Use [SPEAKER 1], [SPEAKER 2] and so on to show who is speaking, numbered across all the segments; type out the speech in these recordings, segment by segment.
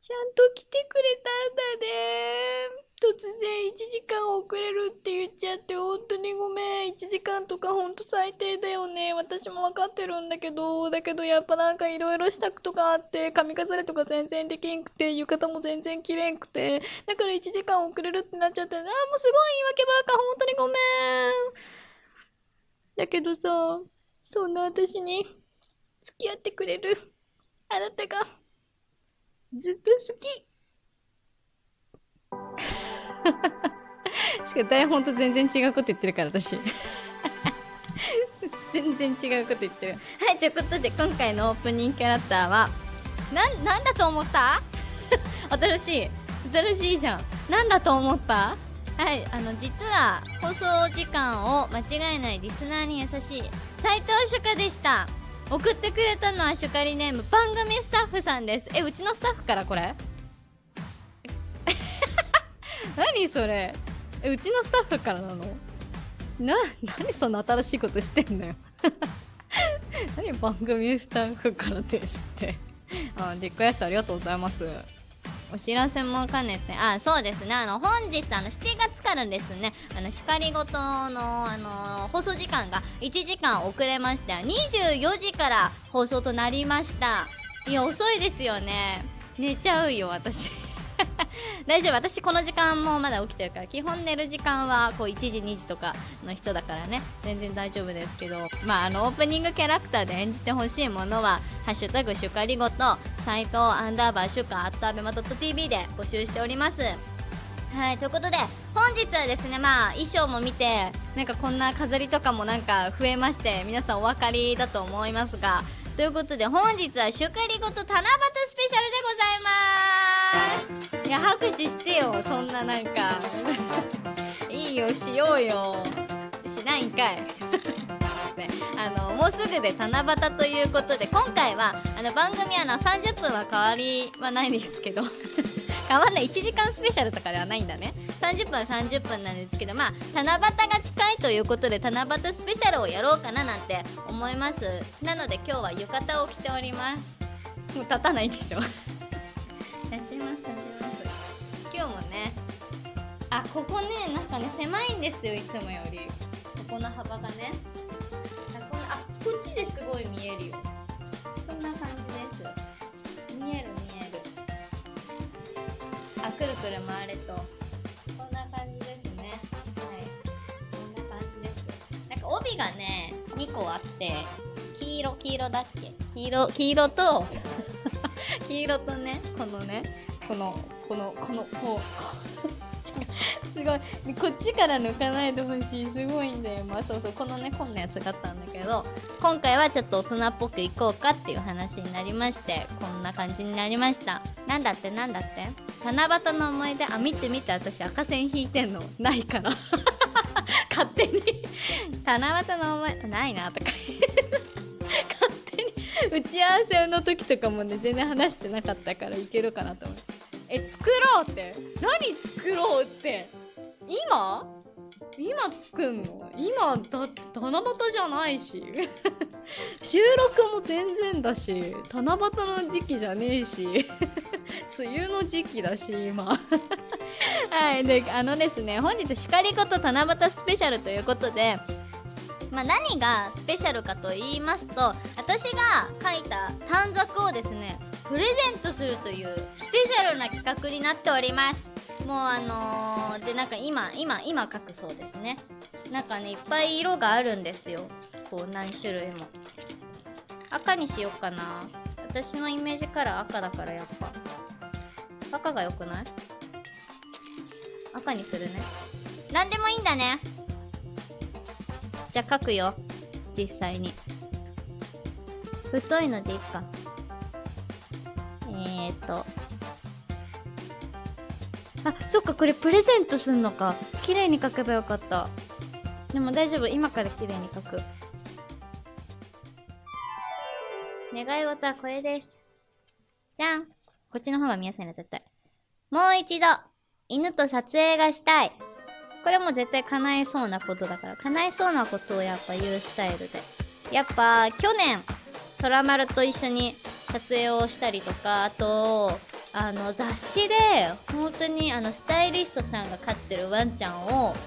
[SPEAKER 1] ちゃんと来てくれたんだね。突然1時間遅れるって言っちゃって本当にごめん。1時間とかほんと最低だよね。私もわかってるんだけど、だけどやっぱなんかいろいろ支度とかあって、髪飾りとか全然できんくて、浴衣も全然着れんくて、だから1時間遅れるってなっちゃって、あーもうすごい言い訳ばっか、本当にごめん。だけどさ、そんな私に付き合ってくれるあなたがずっと好き。しかも台本と全然違うこと言ってるから、私。全然違うこと言ってる。はい、ということで、今回のオープニングキャラクターは、なんだと思った？新しい。新しいじゃん。なんだと思った？はい、実は、放送時間を間違えないリスナーに優しい、斉藤朱夏でした。送ってくれたのはシュカリネーム、番組スタッフさんです。うちのスタッフからこれ何それ？うちのスタッフからなの？何そんな新しいことしてんのよ。何番組スタッフからですって。リクエストありがとうございます。お知らせも兼ねて、そうですね、本日、7月からですね、しかりごとの、放送時間が1時間遅れまして、24時から放送となりました。いや、遅いですよね。寝ちゃうよ、私。大丈夫、私この時間もまだ起きてるから、基本寝る時間はこう1時2時とかの人だからね、全然大丈夫ですけど、オープニングキャラクターで演じてほしいものはハッシュタグシュカリゴと斉藤アンダーバーシュカアットアベマ .tv で募集しております。はい、ということで本日はですね、衣装も見てなんかこんな飾りとかもなんか増えまして、皆さんお分かりだと思いますが、ということで本日はシュカリゴと七夕スペシャルでございます。いや、拍手してよ、そんななんかいいよ、しようよ。しないんかい。ね、もうすぐで七夕ということで、今回は番組30分は変わりはないんですけど変わんない、1時間スペシャルとかではないんだね。30分は30分なんですけど、七夕が近いということで七夕スペシャルをやろうかななんて思います。なので今日は浴衣を着ております。もう立たないでしょ立ちます立ちます。今日もね、ここね、なんかね、狭いんですよ、いつもより。ここの幅がね、こっちですごい見えるよ。こんな感じです。見える見える。くるくる回るとこんな感じですね。はい、こんな感じです。なんか帯がね2個あって、黄色だっけ、黄色と黄色とね、このすごい、こっちから抜かないでほしい、すごいんだよ。そうそう、こんなやつがあったんだけど、今回はちょっと大人っぽくいこうかっていう話になりまして、こんな感じになりました。なんだって七夕の思い出、見て私赤線引いてんのないから勝手に七夕の思いないなとか勝手に打ち合わせの時とかもね、全然話してなかったからいけるかなと思って。作ろうって、何作ろうって、今作んの？今だって七夕じゃないし収録も全然だし、七夕の時期じゃねえし梅雨の時期だし今はい、でですね、本日しかりこと七夕スペシャルということで、何がスペシャルかと言いますと、私が書いた短冊をですねプレゼントするというスペシャルな企画になっております。もうで、なんか今書くそうですね。なんかね、いっぱい色があるんですよ。こう何種類も。赤にしよっかな。私のイメージカラー赤だから、やっぱ赤が良くない？赤にするね。なんでもいいんだね。じゃあ書くよ、実際に。太いのでいいか。そっか、これプレゼントすんのか。綺麗に書けばよかった。でも大丈夫、今から綺麗に書く。願い事はこれです。じゃん。こっちの方が見やすいな、絶対。もう一度犬と撮影がしたい。これも絶対叶えそうなことだから、叶えそうなことをやっぱ言うスタイルで。やっぱ去年トラマルと一緒に撮影をしたりとか、あと
[SPEAKER 2] 雑誌で本当にスタイリストさんが飼ってるワンちゃんを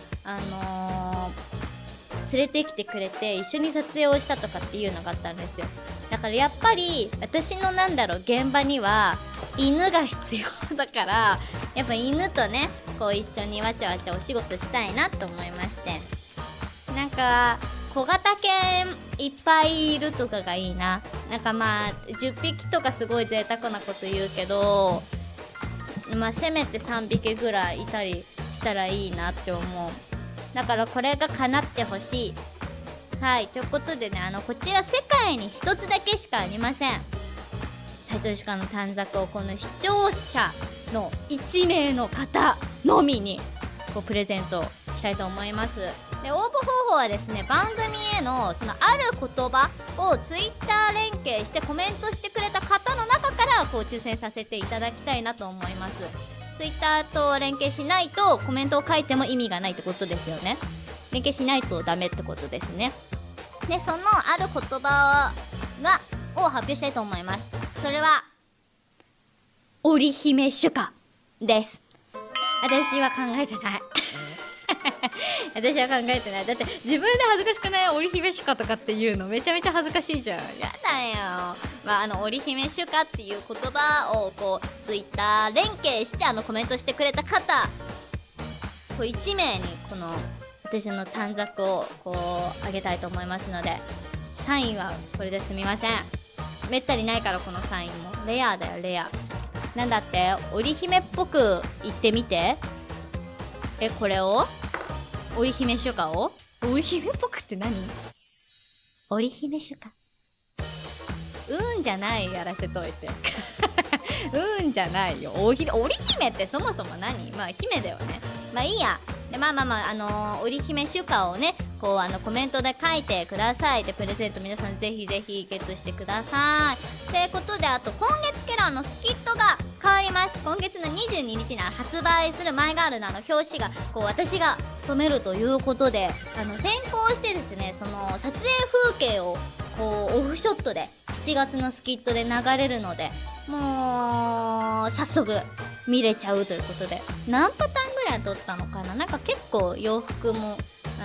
[SPEAKER 2] 連れてきてくれて一緒に撮影をしたとかっていうのがあったんですよ。だからやっぱり私の現場には犬が必要だから、やっぱ犬とねこう一緒にわちゃわちゃお仕事したいなと思いまして、なんか小型犬いっぱいいるとかがいいな。なんかまあ10匹とかすごい贅沢なこと言うけど、まあせめて3匹ぐらいいたりしたらいいなって思う。だからこれが叶ってほしい。はい、ということでね、こちら世界に一つだけしかありません。斉藤歯科の短冊をこの視聴者の1名の方のみにこうプレゼントしたいと思います。で、応募方法はですね、番組へのそのある言葉をツイッター連携してコメントしてくれた方の中からこう抽選させていただきたいなと思います。ツイッターと連携しないとコメントを書いても意味がないってことですよね。連携しないとダメってことですね。で、そのある言葉を発表したいと思います。それは織姫主歌です。私は考えてない私は考えてない。だって自分で恥ずかしくない？織姫主歌とかっていうのめちゃめちゃ恥ずかしいじゃん。やだよ。まあ織姫主歌っていう言葉をこうツイッター連携してコメントしてくれた方こう1名にこの私の短冊をこうあげたいと思いますので、サインはこれですみません。めったにないからこのサインもレアだよ、レア。なんだって織姫っぽく言ってみて。これを織姫主歌を織姫っぽくって何？織姫主歌じゃない、やらせといてじゃないよ。織姫ってそもそも何？まあ姫だよね。まあいいや。でまあ織姫主歌をねこうコメントで書いてください。でプレゼント皆さんぜひぜひゲットしてください。ということで、あと今月からスキットが変わります。今月の22日に発売するマイガールの表紙がこう私が務めるということで、先行してですね、その撮影風景をこうオフショットで7月のスキットで流れるので、もう早速見れちゃうということで、何パターンぐらい撮ったのかな。なんか結構洋服も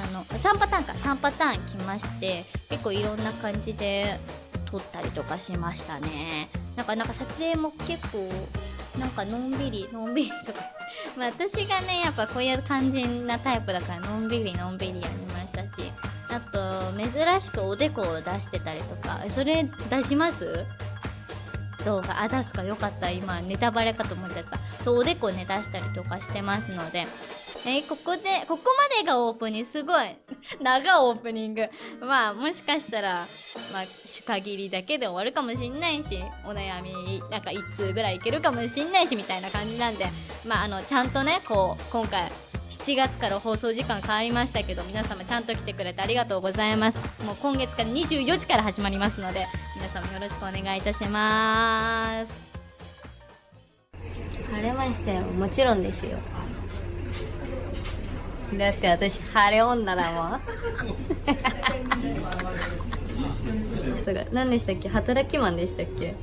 [SPEAKER 2] 3パターン来まして、結構いろんな感じで撮ったりとかしましたね。なんか撮影も結構なんかのんびりとかまあ私がねやっぱこういう感じなタイプだからのんびりやりましたし、あと珍しくおでこを出してたりとか、それ出します動画出すか。よかった、今ネタバレかと思っちゃった。そう、おでこね出したりとかしてますので、ここまでがオープニング、すごい長オープニング。まあもしかしたら主限りだけで終わるかもしんないし、お悩みなんか1通ぐらいいけるかもしんないしみたいな感じなんで、ちゃんとねこう今回7月から放送時間変わりましたけど、皆様ちゃんと来てくれてありがとうございます。もう今月から24時から始まりますので、皆様よろしくお願いいたします。晴れましたよ。もちろんですよ。だって私晴れ女だもん何でしたっけ、働きマンでしたっけ。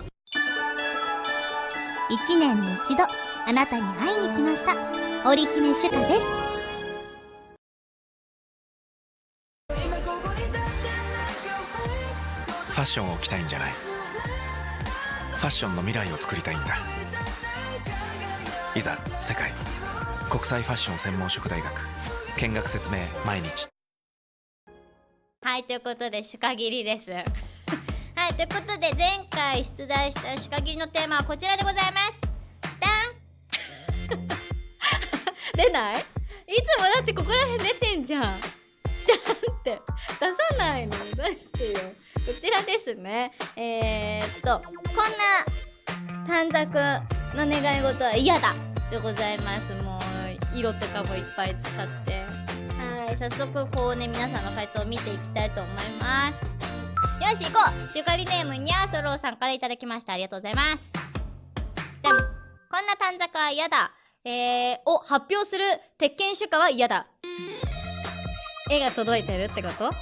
[SPEAKER 3] 1年に一度あなたに会いに来ました、織姫主歌です。
[SPEAKER 4] ファッションを着たいんじゃない、ファッションの未来を作りたいんだ。いざ世界国際ファッション専門職大学見学説明毎日。
[SPEAKER 2] はい、ということで主限りですはい、ということで前回出題した主限りのテーマはこちらでございます。ダン出ない？いつもだってここら辺出てんじゃん。ダンって出さないのに出してよ。こちらですね。こんな短冊の願い事は嫌だでございます。もう色とかもいっぱい使って、はい、早速こうね皆さんの回答を見ていきたいと思います。よし行こう。シュカリネームにゃーそろうさんからいただきました。ありがとうございます。でもこんな短冊は嫌だ、を発表する鉄拳主歌は嫌だ。絵が届いてるってこと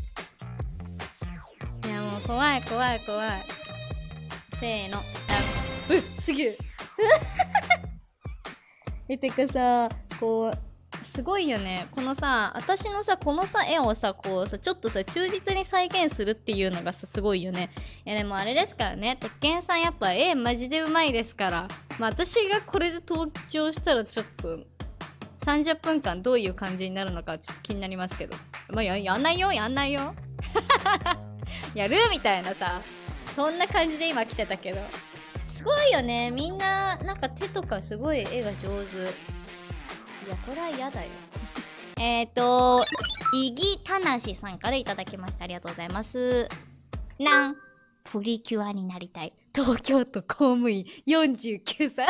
[SPEAKER 2] いやもう怖い。せーの。 すぎるてかさ、こうすごいよね。このさ、私のさ、このさ絵をさ、こうさ、ちょっとさ忠実に再現するっていうのがさ、すごいよね。いやでもあれですからね、鉄拳さんやっぱ絵マジでうまいですから、まあ私がこれで登場したらちょっと30分間どういう感じになるのかちょっと気になりますけど、まあやんないよやるみたいなさ、そんな感じで今来てたけど、すごいよね。みんななんか手とかすごい絵が上手。いやこれは嫌だよイギタナシさんからいただきました。ありがとうございます。プリキュアになりたい東京都公務員49歳めちゃめちゃ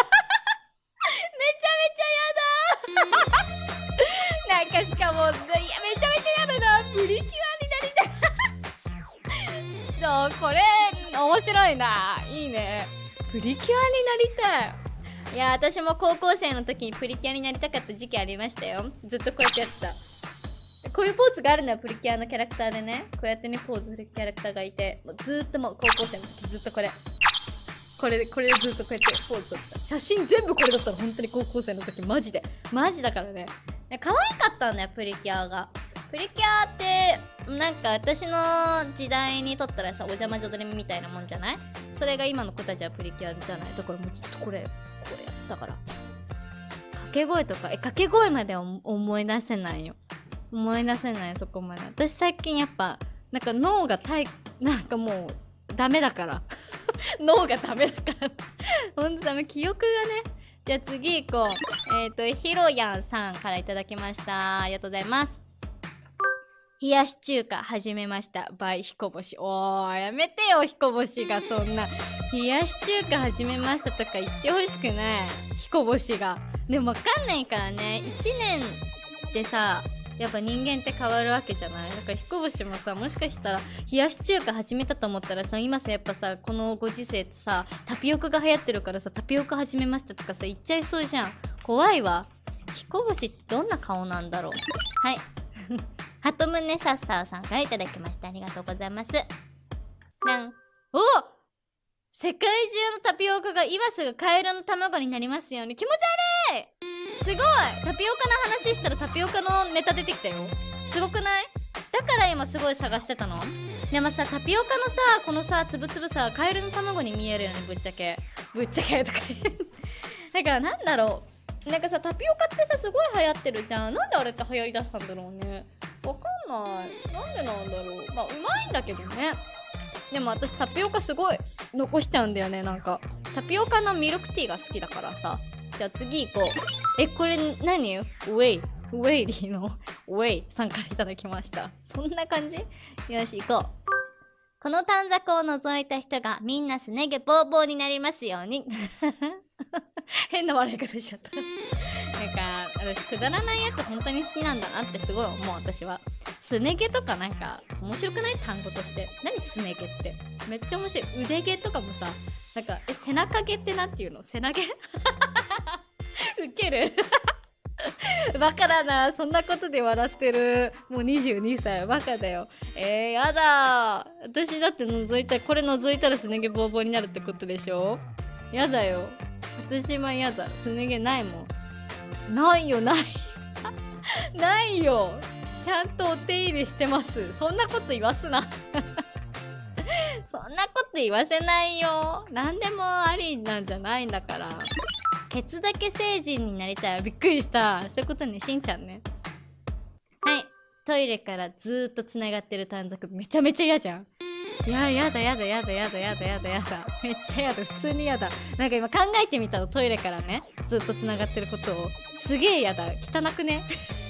[SPEAKER 2] 嫌だなんかしかも、いやめちゃめちゃ嫌だな。プリキュアになりたいちょっとこれ面白いな。いいね。プリキュアになりたい。いや私も高校生の時にプリキュアになりたかった時期ありましたよ。ずっとこうやってやってた。こういうポーズがあるのはプリキュアのキャラクターでね、こうやってねポーズするキャラクターがいて、もうずーっともう高校生の時ずっとこれでずっとこうやってポーズ撮ってた。写真全部これだったの。本当に高校生の時マジだからね。可愛かったんだよプリキュアが。プリキュアってなんか私の時代にとったらさ、お邪魔女ドレミみたいなもんじゃない？それが今の子たちはプリキュアじゃない。だからもうずっとこれやってたから。掛け声とか掛け声まで思い出せないよ。そこまで。私最近やっぱなんか脳がなんかもうダメだから脳がダメだからほんとダメ、記憶がね。じゃあ次行こう。ひろやんさんからいただきました。ありがとうございます。冷やし中華始めました。バイ彦星。おー、やめてよ、彦星がそんな。冷やし中華始めましたとか言ってほしくない。彦星が。でもわかんないからね。1年でさ、やっぱ人間って変わるわけじゃない。だから彦星もさ、もしかしたら冷やし中華始めたと思ったらさ、今さやっぱさ、このご時世ってさ、タピオカが流行ってるからさ、タピオカ始めましたとかさ言っちゃいそうじゃん。怖いわ。彦星ってどんな顔なんだろう。はいハトムネサッサーさんからいただきました。ありがとうございます。お、世界中のタピオカが今すぐカエルの卵になりますように。気持ち悪い。すごい。タピオカの話したらタピオカのネタ出てきたよ。すごくない？だから今すごい探してたの。でもさ、タピオカのさ、このさ、つぶつぶさ、カエルの卵に見えるよね。ぶっちゃけとかだからなんだろう、なんかさ、タピオカってさ、すごい流行ってるじゃん。なんであれって流行りだしたんだろうね。わかんない。なんでなんだろう。まあうまいんだけどね。でも私タピオカすごい残しちゃうんだよね。なんかタピオカのミルクティーが好きだからさ。じゃあ次行こう。これ何？ウェイリーのウェイさんからいただきました。そんな感じ？よし行こう。この短冊を覗いた人がみんなすね毛ボーボーになりますように変な笑い方しちゃったなんか私くだらないやつ本当に好きなんだなってすごい思う。私はすね毛とかなんか面白くない？単語として何すね毛ってめっちゃ面白い。腕毛とかもさ、なんか背中毛ってなんていうの？背中毛ウケるバカだな。そんなことで笑ってる。もう22歳バカだよ。やだ。私だってこれ覗いたらすね毛ボーボーになるってことでしょ。やだよ。私はやだ。すね毛ないもん。ないよないよ。ちゃんとお手入れしてます。そんなこと言わすなそんなこと言わせないよ。何でもありなんじゃないんだから。ケツだけ成人になりたい。びっくりした。そういうことね、しんちゃんね。はい。トイレからずーっとつながってる短冊めちゃめちゃ嫌じゃん。やだ。めっちゃ嫌だ。普通に嫌だ。なんか今考えてみたの。トイレからね、ずっとつながってることを。すげえ嫌だ。汚くね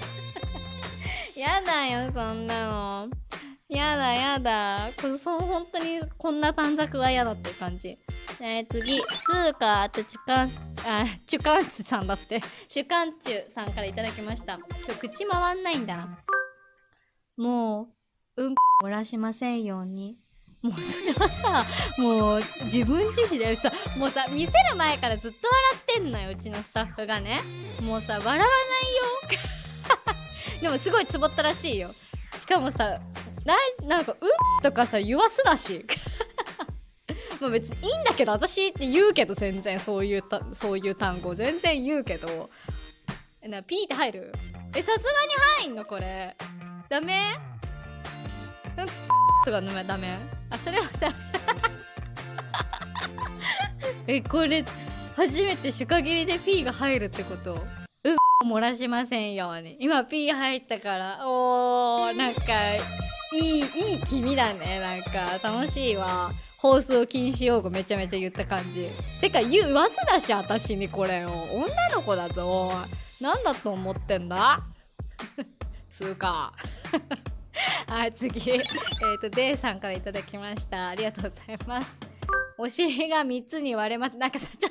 [SPEAKER 2] やだよ、そんなの。やだ。本当にこんな短冊は嫌だっていう感じ。次、スーカーとチュカンチュさんだって。シュカンチュさんからいただきました。今日口回んないんだな。もう、漏らしませんように。もうそれはさ、もう自分自身だよさ。もうさ、見せる前からずっと笑ってんのよ、うちのスタッフがね。もうさ、笑わないよでもすごいツボったらしいよ。しかもさ、なんかとかさ言わすなし
[SPEAKER 1] まあ別にいいんだけど、私って言うけど、全然そういう単語全然言うけど、ピーって入る？さすがに入んのこれ？ダメ？とかダメ？それはさこれ初めて主限りで P が入るってこと？漏らしませんように。今 P 入ったから、なんかいい気味だね。なんか楽しいわ。放送禁止用語めちゃめちゃ言った感じ。てか噂だし、私にこれを女の子だぞ。なんだと思ってんだつうかはい、次デイさんからいただきました。ありがとうございます。お尻が3つに割れます。なんかさ、ちょ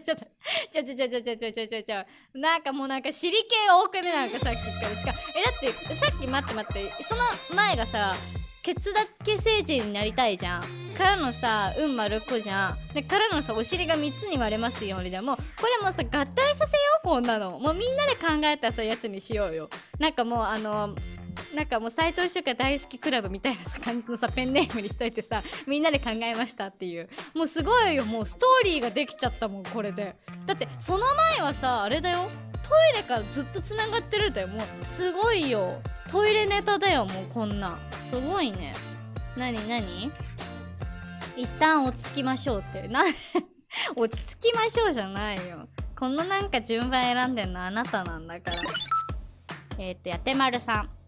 [SPEAKER 1] なんかもうなんか尻系多くね、なんかさっきからしか。だってさっき待って、その前がさ、ケツだけ成人になりたいじゃん。からのさ、丸っこじゃん。で、からのさ、お尻が3つに割れますよ、でもう、これもさ、合体させよう、こんなの。もうみんなで考えたさ、やつにしようよ。なんかもうなんかもう斉藤修華大好きクラブみたいな感じのさペンネームにしといてさ、みんなで考えましたっていう、もうすごいよ。もうストーリーができちゃったもんこれで。だってその前はさ、あれだよ、トイレからずっとつながってるんだよ。もうすごいよ、トイレネタだよ。もうこんなんすごいね。なに一旦落ち着きましょうって落ち着きましょうじゃないよ。このなんか順番選んでんのあなたなんだから。やてまるさん、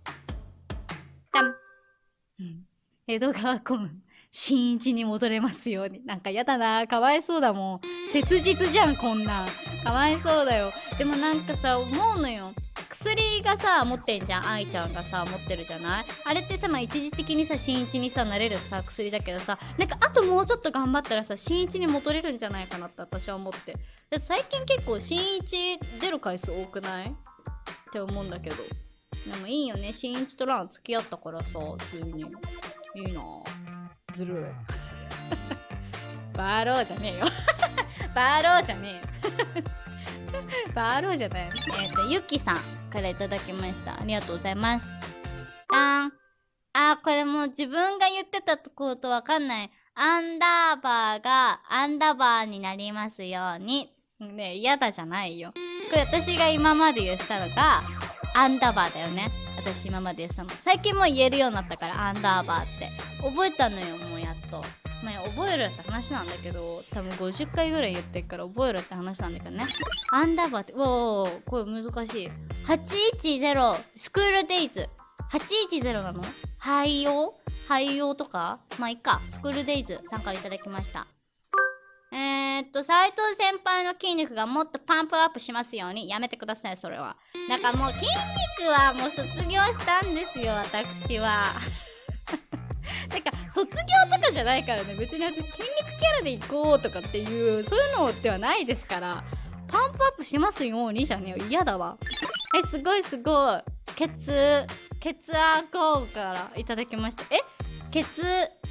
[SPEAKER 1] 江戸川コン新一に戻れますように。なんかやだな、かわいそうだもん。切実じゃんこんなん、かわいそうだよ。でもなんかさ、思うのよ。薬がさ持ってんじゃん、愛ちゃんがさ持ってるじゃない。あれってさ、まあ一時的にさ新一にさなれるさ薬だけどさ、なんかあともうちょっと頑張ったらさ新一に戻れるんじゃないかなって私は思って。で最近結構新一出る回数多くないって思うんだけど。でもいいよね、新一とラン付き合ったからさ、普通にいいな。ずるいバーローじゃねえよバーローじゃねえよバーローじゃない。ゆきさんからいただきました。ありがとうございます。これもう自分が言ってたことわかんない。アンダーバーがアンダーバーになりますように。ねえ、嫌だじゃないよ。これ私が今まで言ってたのがアンダーバーだよね。私今まで言ってたの。最近もう言えるようになったから、アンダーバーって覚えたのよ、もうやっと。まあ覚えるって話なんだけど、多分50回ぐらい言ってるから覚えるって話なんだけどね。アンダーバーって、これ難しい。810スクールデイズ。810なの？廃用とかまあいっか。スクールデイズさんからいただきました。斉藤先輩の筋肉がもっとパンプアップしますように。やめてください、それは。なんかもう筋肉はもう卒業したんですよ、私はてか卒業とかじゃないからね。別に筋肉キャラで行こうとかっていうそういうのではないですから。パンプアップしますようにじゃねえよ、嫌だわ。すごいケツアーゴーからいただきました。ケツ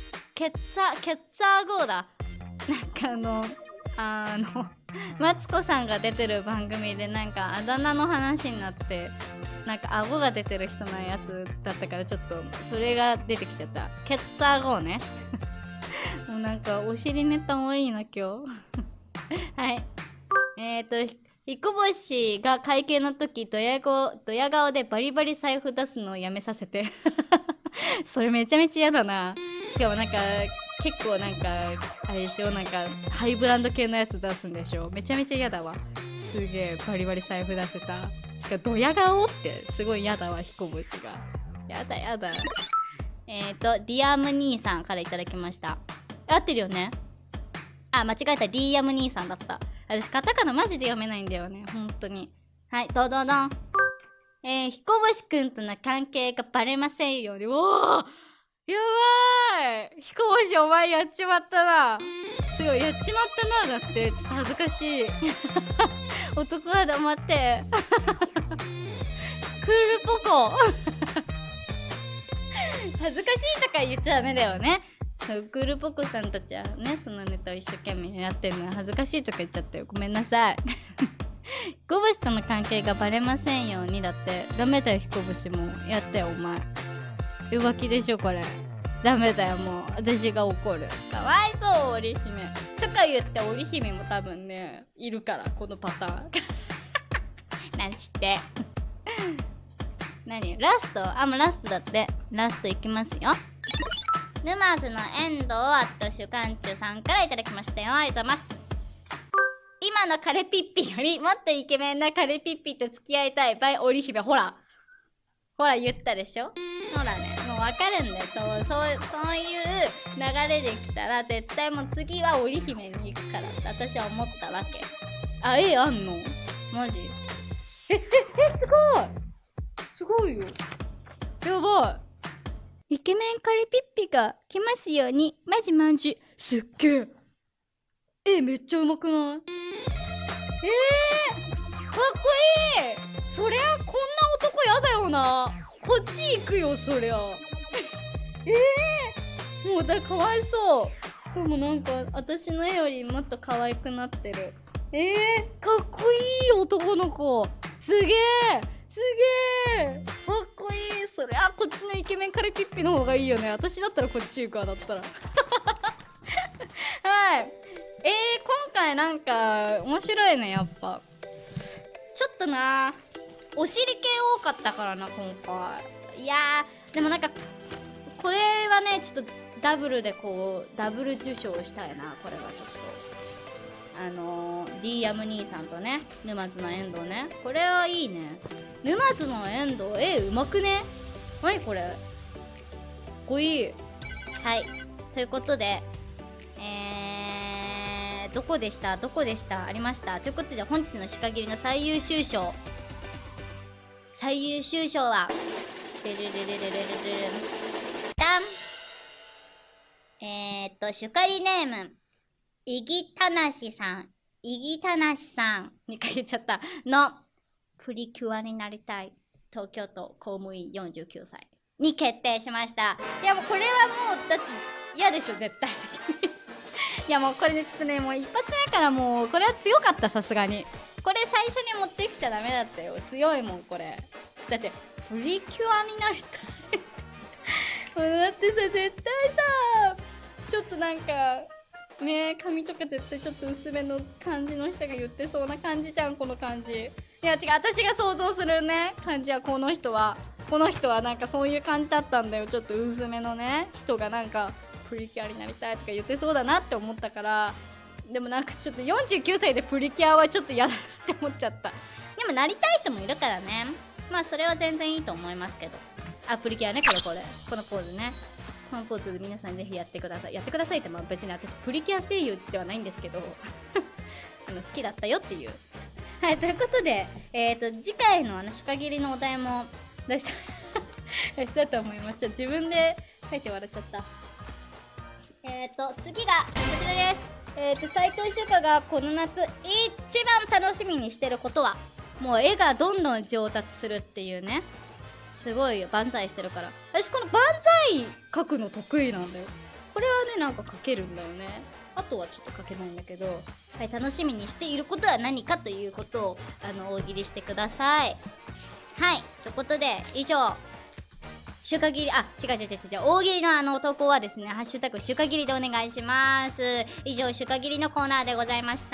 [SPEAKER 1] アーゴーだ。なんかマツコさんが出てる番組でなんかあだ名の話になって、なんか顎が出てる人のやつだったから、ちょっとそれが出てきちゃった。ケツアーゴーねもうなんかお尻ネタ多いな今日はい。彦星が会計の時ドヤ顔でバリバリ財布出すのをやめさせてそれめちゃめちゃ嫌だな。しかもなんか結構なんかあれでしょ、なんかハイブランド系のやつ出すんでしょ。めちゃめちゃ嫌だわ。すげえバリバリ財布出せた。しかもドヤ顔ってすごい嫌だわ、彦星が。やだ。ディアム兄さんからいただきました。合ってるよね。間違えた、ディアム兄さんだった。私カタカナマジで読めないんだよね、本当に。はい、ドドドン。彦星くんとの関係がバレませんように。おー、やばい、彦星お前やっちまったな。すごいやっちまったな。だってちょっと恥ずかしい男は黙ってクールポコ恥ずかしいとか言っちゃダメだよね。そう、クールポコさんたちはね、そのネタを一生懸命やってるのは恥ずかしいとか言っちゃったよ、ごめんなさい彦星との関係がバレませんようにだって。ダメだよ、彦星もやってよお前。浮気でしょこれ。 ダメだよ、もう私が怒る。かわいそう織姫とか言って、織姫も多分ねいるから、このパターンなんちって何ラスト？もうラストだって。ラストいきますよ。沼津の遠藤あと主観中さんからいただきましたよ。ありがとうございます。今のカレピッピよりもっとイケメンなカレピッピと付き合いたい場合、織姫。ほら言ったでしょ。ほらね、もうわかるんだよ。そういう流れできたら絶対もう次は織姫に行くからって私は思ったわけ。あんのマジ？すごいよ。やばい。イケメンカレピッピが来ますように。マジマジ。すっげえ。めっちゃうまくない？かっこいい。そりゃこんな男やだよな。こっち行くよそりゃ。もうかわいそう。しかもなんか私の絵よりもっと可愛くなってる。かっこいい男の子。すげえかっこいい。それこっちのイケメンカレピッピの方がいいよね。私だったらこっち行くわ、だったらはい。今回なんか面白いね、やっぱ。ちょっとなお尻系多かったからな、今回。いやー、でもなんかこれはね、ちょっとダブル受賞したいな。これはちょっとディーアム兄さんとね、沼津の遠藤ね。これはいいね。沼津の遠藤、うまくね？何これ？かっこいい。はい。ということで、どこでしたありました。ということで、本日のシカギリの最優秀賞は、シュカリネーム、イギタナシさん2回言っちゃったのプリキュアになりたい東京都公務員49歳に決定しました。いやもうこれはもうだって嫌でしょ絶対的にいやもうこれねちょっとねもう一発目からもうこれは強かった。さすがにこれ最初に持ってきちゃダメだったよ。強いもんこれ。だってプリキュアになりたいだってさ絶対さちょっとなんかね髪とか絶対ちょっと薄めの感じの人が言ってそうな感じじゃんこの感じ。いや違う、私が想像するね感じはこの人はなんかそういう感じだったんだよ。ちょっと薄めのね人がなんかプリキュアになりたいとか言ってそうだなって思ったから。でもなんかちょっと49歳でプリキュアはちょっと嫌だなって思っちゃった。でもなりたい人もいるからね。まあそれは全然いいと思いますけど。プリキュアねこのポーズね。このポーズで皆さんぜひやってください。やってくださいってまあ別に私プリキュア声優ではないんですけど好きだったよっていう。はい、ということで次回のシカギリのお題も出したと思います。自分で書いて笑っちゃった。次がこちらです。斉藤修香がこの夏一番楽しみにしてることはもう絵がどんどん上達するっていうね。すごいよ、万歳してるから。私この万歳書くの得意なんだよ。これはねなんか書けるんだよね。あとはちょっと書けないんだけど、はい、楽しみにしていることは何かということを大喜利してください。はい、ということで以上シュカギリ違う大喜利の投稿はですねハッシュタグシュカギリでお願いします。以上シュカギリのコーナーでございました。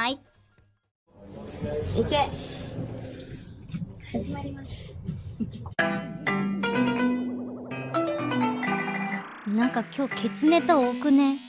[SPEAKER 1] いけ始まりますなんか今日ケツネタ多くね。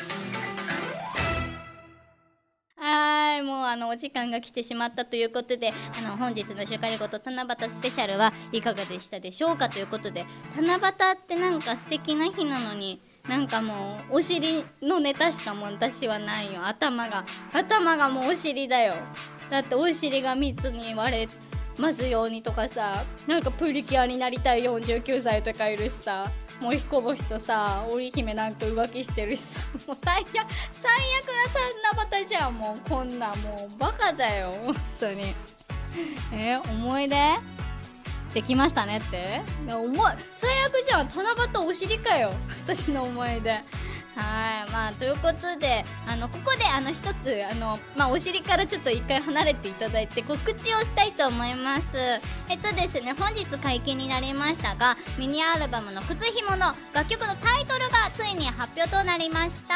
[SPEAKER 1] もうお時間が来てしまったということで本日のシュカリゴと七夕スペシャルはいかがでしたでしょうかということで、七夕ってなんか素敵な日なのになんかもうお尻のネタしかもう私はないよ。頭がもうお尻だよ。だってお尻が3つに割れますようにとかさ、なんかプリキュアになりたい49歳とかいるしさ、もう彦星とさ織姫なんか浮気してるしさ、もう最悪な七夕じゃん。もうこんなもうバカだよ本当に。思い出できましたねって最悪じゃん。七夕お尻かよ私の思い出。
[SPEAKER 2] まあということでここで一つお尻からちょっと一回離れていただいて告知をしたいと思います。ですね、本日解禁になりましたが、ミニアルバムの靴ひもの楽曲のタイトルがついに発表となりました。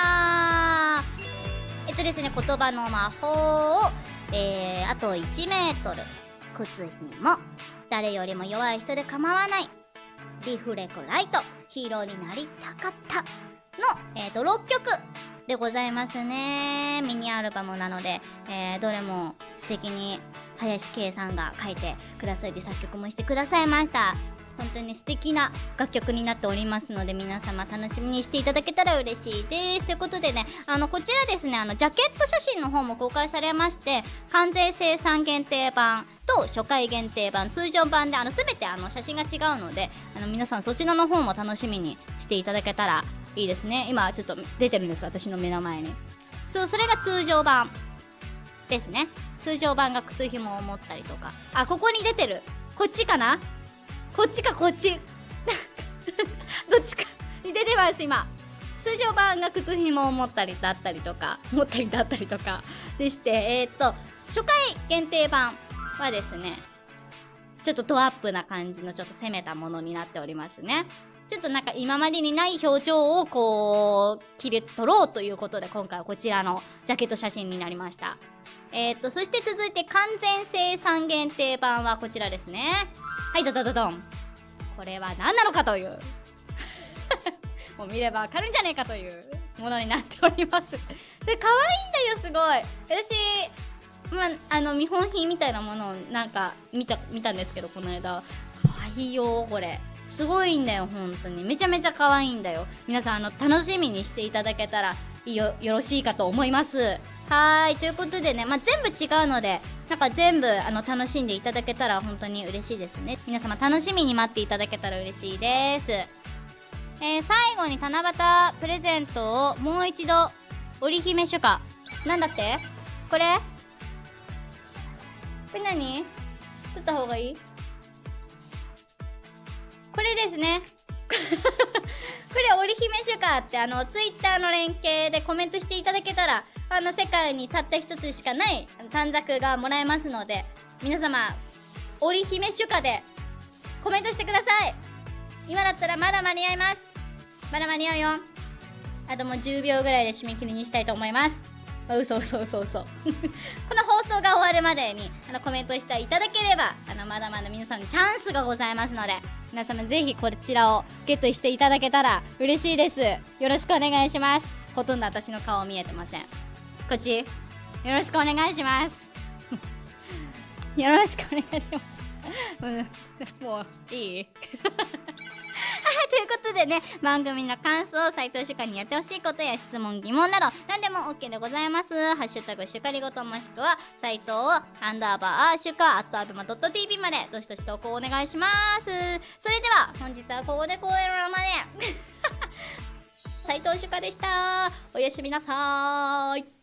[SPEAKER 2] ですね、言葉の魔法を、あと1メートル、靴ひも、誰よりも弱い人で構わない、リフレクライト、ヒーローになりたかったの、6曲でございますね。ミニアルバムなので、どれも素敵に林圭さんが書いてくださいて作曲もしてくださいました。本当に素敵な楽曲になっておりますので、皆様楽しみにしていただけたら嬉しいです。ということでね、こちらですね、ジャケット写真の方も公開されまして、完全生産限定版と初回限定版、通常版で全て写真が違うので、皆さんそちらの方も楽しみにしていただけたらいいですね。今ちょっと出てるんです、私の目の前に。それが通常版ですね。通常版が靴ひもを持ったりとか、ここに出てるこっちかな、こっちかこっちどっちかに出てます。今通常版が靴ひもを持ったりだったりとかでして、初回限定版はですね、ちょっとドアップな感じのちょっと攻めたものになっておりますね。ちょっとなんか今までにない表情をこう切り取ろうということで、今回はこちらのジャケット写真になりました。そして続いて完全生産限定版はこちらですね。はい、ドドドドン。これは何なのかというもう見ればわかるんじゃねえかというものになっております。それ可愛いんだよ、すごい。私見本品みたいなものをなんか見たんですけど、この間可愛いよ、これすごいんだよ、本当にめちゃめちゃ可愛いんだよ。皆さん楽しみにしていただけたらよろしいかと思います。ということでね、全部違うので、なんか全部楽しんでいただけたら本当に嬉しいですね。皆様楽しみに待っていただけたら嬉しいです。最後に七夕プレゼントをもう一度。織姫主歌なんだって、これ何取った方がいい？これですねこれ織姫主歌ってツイッターの連携でコメントしていただけたら世界にたった一つしかない短冊がもらえますので、皆様織姫主歌でコメントしてください。今だったらまだ間に合います。まだ間に合うよ。あともう10秒ぐらいで締め切りにしたいと思います。嘘この放送が終わるまでにコメントしていただければまだまだ皆さんにチャンスがございますので、皆様ぜひこちらをゲットしていただけたら嬉しいです。よろしくお願いします。ほとんど私の顔見えてません。こっちよろしくお願いしますよろしくお願いしますもういいということでね、番組の感想、斉藤主歌にやってほしいことや質問、疑問など何でも OK でございます。ハッシュタグ主歌りごともしくは斉藤_主歌@abema.tv までどしどし投稿お願いします。それでは本日はここでこうやろうまで斉藤主歌でした。おやすみなさーい。